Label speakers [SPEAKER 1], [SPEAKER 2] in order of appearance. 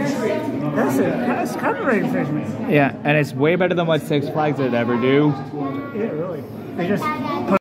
[SPEAKER 1] That's copyrighted infringement.
[SPEAKER 2] Yeah, and it's way better than what Six Flags would ever do.
[SPEAKER 1] Yeah, really. They just